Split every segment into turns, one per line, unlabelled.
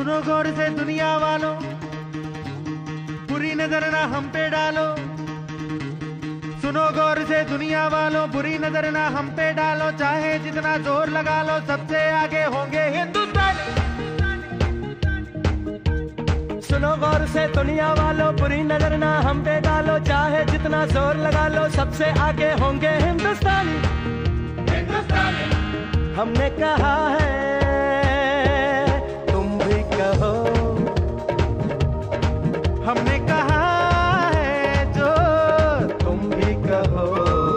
सुनो गौर से दुनिया वालों, बुरी नजर ना हम पे डालो। सुनो गौर से दुनिया वालों, बुरी नजर ना हम पे डालो। चाहे जितना जोर लगा लो, सबसे आगे होंगे हिंदुस्तानी।
सुनो गौर से दुनिया वालों, बुरी नजर ना हम पे डालो। चाहे जितना जोर लगा लो, सबसे आगे होंगे हिंदुस्तानी। हमने कहा है, तुम भी कहो।
हमने कहा है जो
तुम भी कहो।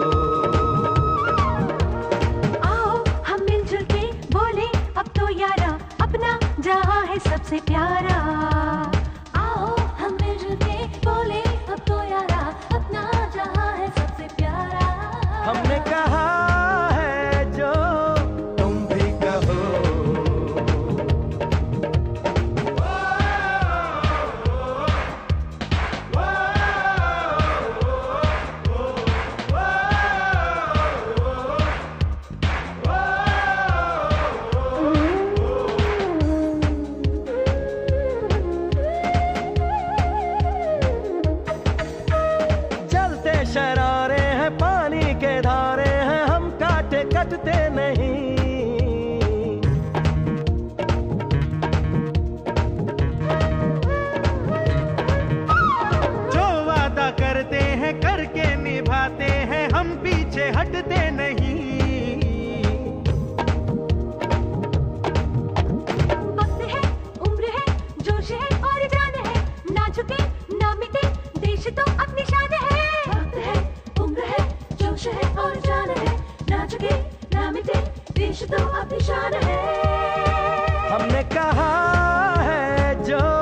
आओ हम मिलजुल के बोले अब तो यारा, अपना जहां है सबसे प्यारा। आओ हम मिलजुल के बोले अब तो यारा, अपना जहां है सबसे प्यारा।
हमने कहा है जो तुम भी कहो। जलते शरारे हैं, पानी के धारे हैं, हम काटे कटते नहीं।
जो वादा करते हैं करके निभाते हैं, हम पीछे हटते नहीं।
वक्त है, उम्र है, जोश है और जान है, ना झुके ना मिटे, देश तो अपनी शान है। वक्त है, उम्र है, जोश है और जान है, ना झुके ना मिटे, देश तो अपनी शान है।
हमने कहा है जो